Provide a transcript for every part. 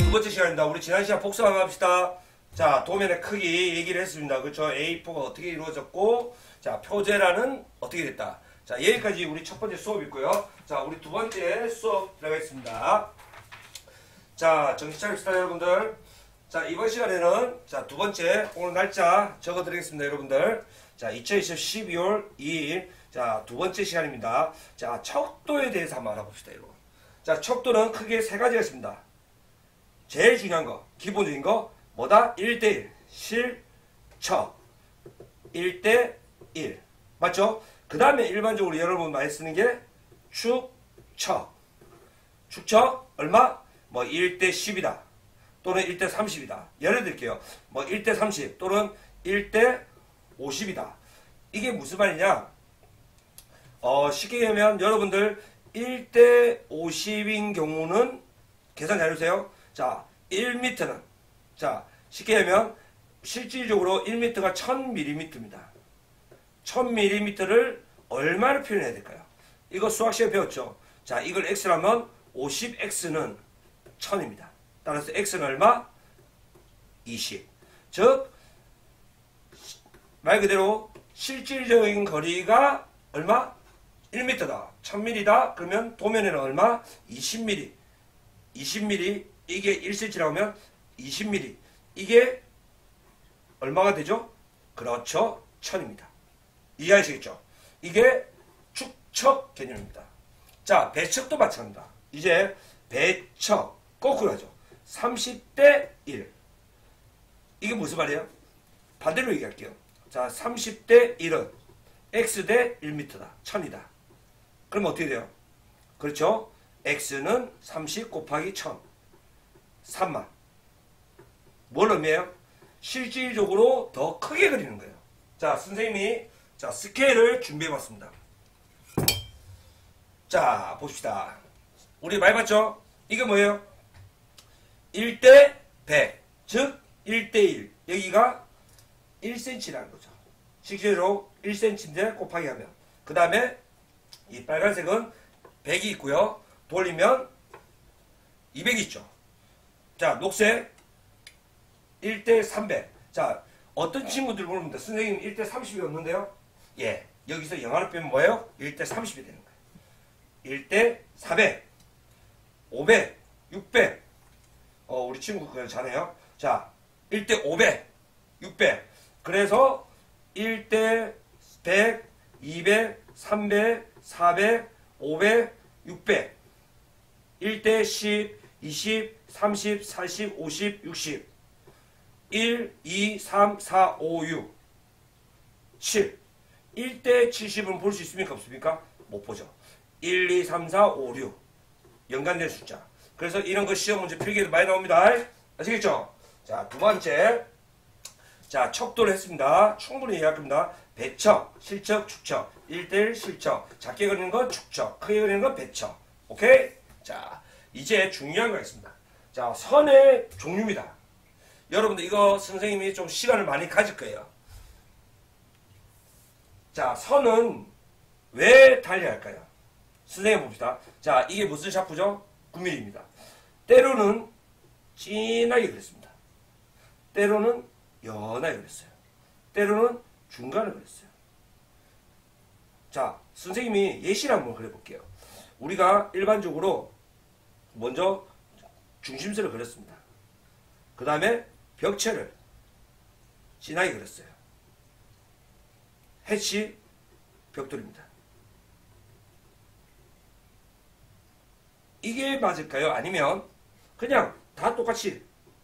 두 번째 시간입니다. 우리 지난 시간 복습 한번 합시다. 자, 도면의 크기 얘기를 했습니다. 그렇죠? A4가 어떻게 이루어졌고, 자, 표제란은 어떻게 됐다. 자, 여기까지 우리 첫 번째 수업 있고요. 자, 우리 두 번째 수업 들어가겠습니다. 자, 정신 차립시다, 여러분들. 자, 이번 시간에는, 자, 두 번째, 오늘 날짜 적어드리겠습니다, 여러분들. 자, 2020 12월 2일. 자, 두 번째 시간입니다. 자, 척도에 대해서 한번 알아봅시다, 여러분. 자, 척도는 크게 세 가지가 있습니다. 제일 중요한 거, 기본적인 거, 뭐다? 1대1. 실척. 1대1. 맞죠? 그 다음에 일반적으로 여러분 많이 쓰는 게 축척. 축척, 얼마? 뭐 1대10이다. 또는 1대30이다. 예를 들게요. 뭐 1대30 또는 1대50이다. 이게 무슨 말이냐? 쉽게 얘기하면 여러분들 1대50인 경우는 계산 잘해주세요. 자, 1m는 자, 쉽게 하면 실질적으로 1m가 1000mm입니다. 1000mm를 얼마로 표현해야 될까요? 이거 수학 시간에 배웠죠? 자, 이걸 x라면 50x는 1000입니다. 따라서 x는 얼마? 20. 즉, 말 그대로 실질적인 거리가 얼마? 1m다. 1000mm다. 그러면 도면에는 얼마? 20mm. 20mm. 이게 1cm라고 하면 20mm. 이게 얼마가 되죠? 그렇죠. 1000입니다. 이해하시겠죠? 이게 축척 개념입니다. 자, 배척도 마찬가지입니다. 이제 배척 거꾸로 하죠. 30대 1. 이게 무슨 말이에요? 반대로 얘기할게요. 자, 30대 1은 x대 1m다. 1000이다. 그럼 어떻게 돼요? 그렇죠? x는 30 곱하기 1000. 3만. 뭘 의미해요? 실질적으로 더 크게 그리는 거예요. 자, 선생님이 자 스케일을 준비해봤습니다. 자, 봅시다. 우리 많이 봤죠? 이게 뭐예요? 1대 100. 즉 1대1. 여기가 1cm라는 거죠. 실제로 1cm인데 곱하기 하면. 그 다음에 이 빨간색은 100이 있고요. 돌리면 200이 있죠. 자, 녹색 1대 300. 자, 어떤 친구들 물어봅니다. 선생님 1대 30이 없는데요? 예, 여기서 영화로 빼면 뭐예요? 1대 30이 되는 거예요. 1대 400, 500, 600. 우리 친구 그거 잘해요. 자, 1대 500, 600. 그래서 1대 100, 200, 300, 400, 500, 600. 1대 10, 20, 30, 40, 50, 60. 1, 2, 3, 4, 5, 6, 7. 1대 70은 볼 수 있습니까? 없습니까? 못 보죠. 1, 2, 3, 4, 5, 6. 연관된 숫자. 그래서 이런 거 시험 문제 필기에도 많이 나옵니다. 아시겠죠? 자, 두 번째. 자, 척도를 했습니다. 충분히 이해할 겁니다. 배척, 실척, 축척. 1대1 실척. 작게 그리는 건 축척. 크게 그리는 건 배척. 오케이? 자, 이제 중요한 거 있습니다. 자, 선의 종류입니다. 여러분들 이거 선생님이 좀 시간을 많이 가질 거예요. 자, 선은 왜 달려야 할까요? 선생님 봅시다. 자, 이게 무슨 샤프죠? 9mm입니다. 때로는 진하게 그렸습니다. 때로는 연하게 그렸어요. 때로는 중간을 그렸어요. 자, 선생님이 예시를 한번 그려볼게요. 우리가 일반적으로 먼저 중심선을 그렸습니다. 그 다음에 벽체를 진하게 그렸어요. 해치 벽돌입니다. 이게 맞을까요? 아니면 그냥 다 똑같이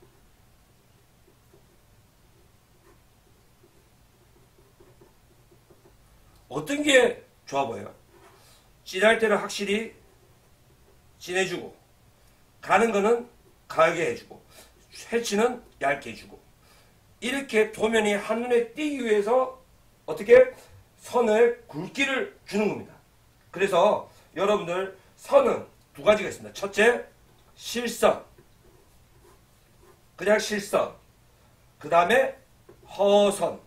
어떤 게 좋아 보여요? 진할 때는 확실히 진해주고 가는 거는 가게 해주고 해치는 얇게 해주고 이렇게 도면이 한눈에 띄기 위해서 어떻게 선을 굵기를 주는 겁니다. 그래서 여러분들 선은 두 가지가 있습니다. 첫째, 실선. 그냥 실선. 그 다음에 허선.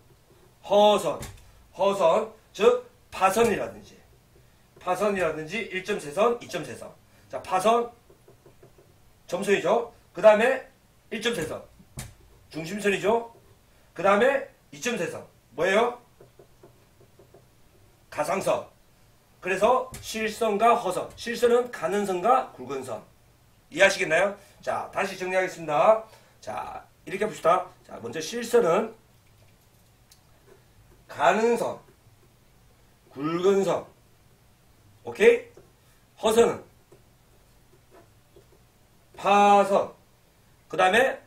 허선. 즉 파선이라든지 1.3선, 2.3선. 자, 파선 점선이죠. 그 그 다음에 1.3선. 중심선이죠. 그 다음에 2.3선. 뭐예요? 가상선. 그래서 실선과 허선. 실선은 가는 선과 굵은 선. 이해하시겠나요? 자, 다시 정리하겠습니다. 자, 이렇게 봅시다. 자, 먼저 실선은 가는 선, 굵은 선. 오케이? 허선은 파선. 그 다음에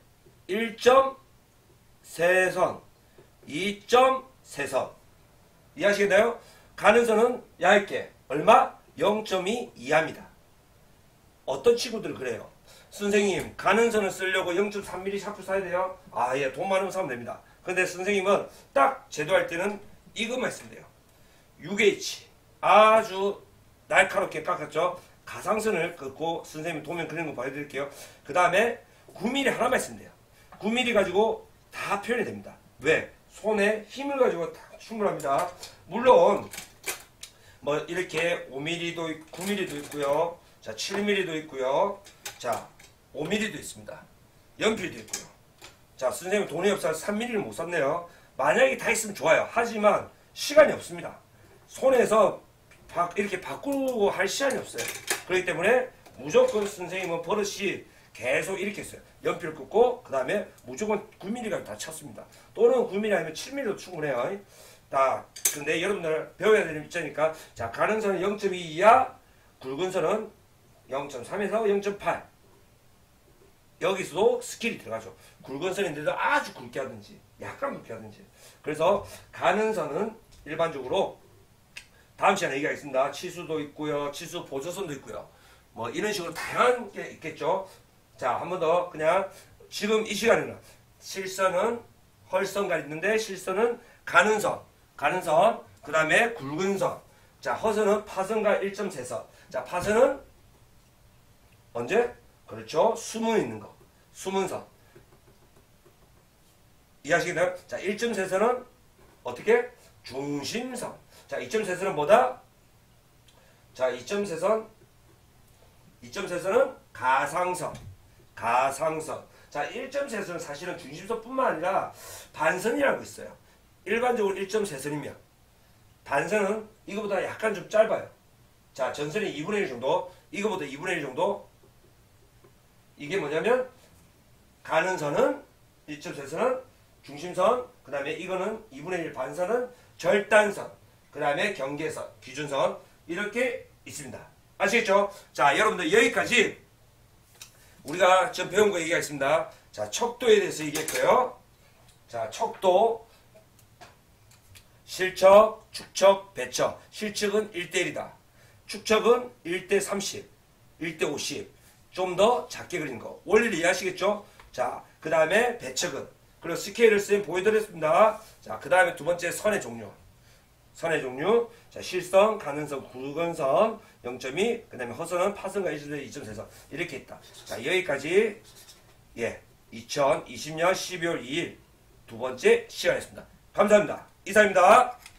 1.3선, 2.3선. 이해하시겠나요? 가는 선은 얇게. 얼마? 0.2 이하입니다. 어떤 친구들 그래요. 선생님, 가는 선을 쓰려고 0.3mm 샤프 사야 돼요? 아, 예, 돈 많으면 사면 됩니다. 근데 선생님은 딱 제도할 때는 이것만 쓰면 돼요. 6H. 아주 날카롭게 깎았죠? 가상선을 긋고 선생님 도면 그리는 거 보여드릴게요. 그 다음에 9mm 하나만 쓰면 돼요. 9mm 가지고 다 표현이 됩니다. 왜? 손에 힘을 가지고 다 충분합니다. 물론 뭐 이렇게 5mm도 9mm도 있고요. 자, 7mm도 있고요. 자, 5mm도 있습니다. 연필도 있고요. 자, 선생님 돈이 없어서 3mm를 못 샀네요. 만약에 다 있으면 좋아요. 하지만 시간이 없습니다. 손에서 이렇게 바꾸고 할 시간이 없어요. 그렇기 때문에 무조건 선생님은 버릇이 계속 이렇게 했어요. 연필 긋고 그 다음에 무조건 9mm까지 다 쳤습니다. 또는 9mm 아니면 7mm도 충분해요. 자, 근데 여러분들 배워야 되는 입장이니까 자, 가는 선은 0.2 이하, 굵은 선은 0.3에서 0.8. 여기서도 스킬이 들어가죠. 굵은 선인데도 아주 굵게 하든지 약간 굵게 하든지. 그래서 가는 선은 일반적으로 다음 시간에 얘기하겠습니다. 치수도 있고요. 치수 보조선도 있고요. 뭐 이런 식으로 다양한 게 있겠죠. 자, 한 번 더 그냥 지금 이 시간에는 실선은 헐선가 있는데 실선은 가는 선, 그 다음에 굵은 선. 자, 허선은 파선과 1.3선. 자, 파선은 언제? 그렇죠. 숨은 있는 거. 숨은 선. 이해하시겠나요? 자, 1.3선은 어떻게? 중심선. 자, 2.3선은 뭐다? 자, 2.3선. 2.3선은 가상선. 가상선. 자, 1.3선은 사실은 중심선뿐만 아니라 반선이라는 거 있어요. 일반적으로 1.3선이면 반선은 이거보다 약간 좀 짧아요. 자, 전선이 2분의 1 정도, 이거보다 2분의 1 정도. 이게 뭐냐면 가는 선은 1.3선은 중심선, 그 다음에 이거는 2분의 1 반선은 절단선, 그 다음에 경계선, 기준선 이렇게 있습니다. 아시겠죠? 자, 여러분들 여기까지 우리가 지금 배운 거 얘기하겠습니다. 자, 척도에 대해서 얘기했고요. 자, 척도, 실척, 축척, 배척. 실척은 1대1이다. 축척은 1대30, 1대50. 좀 더 작게 그린 거. 원리를 이해하시겠죠? 자, 그 다음에 배척은. 그리고 스케일을 쌤 보여드렸습니다. 자, 그 다음에 두 번째 선의 종류. 선의 종류. 자, 실선, 가는선, 굵은 선, 0.2. 그 다음에 허선은 파선과 2.3선. 이렇게 있다. 자, 여기까지, 예, 2020년 12월 2일 두 번째 시간이었습니다. 감사합니다. 이상입니다.